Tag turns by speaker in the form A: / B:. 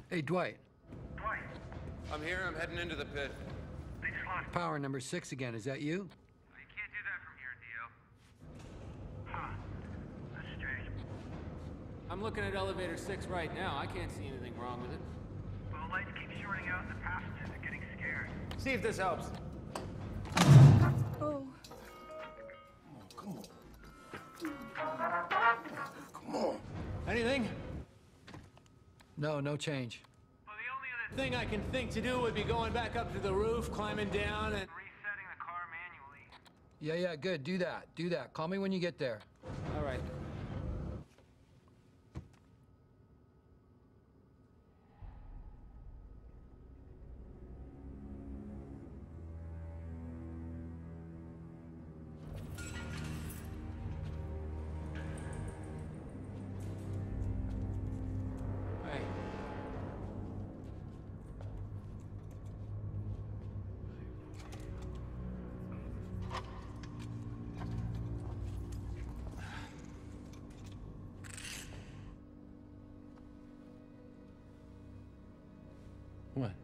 A: Hey, Dwight.
B: Dwight,
C: I'm here. I'm heading into the pit.
B: they just lost.
A: Power number 6 again. Is that you?
B: You can't do that from here, Theo. Huh. That's strange.
D: I'm looking at elevator 6 right now. I can't see anything wrong with it.
B: Well, the lights keep shorting out and the passengers are getting scared.
D: See if this helps.
E: Oh.
C: Come on.
D: Anything?
A: No, no change.
B: Well, the only other
D: Thing I can think to do would be going back up to the roof, climbing down, and...
B: resetting the car manually.
A: Yeah, good. Do that. Do that. Call me when you get there.
D: All right. Hey.
C: What?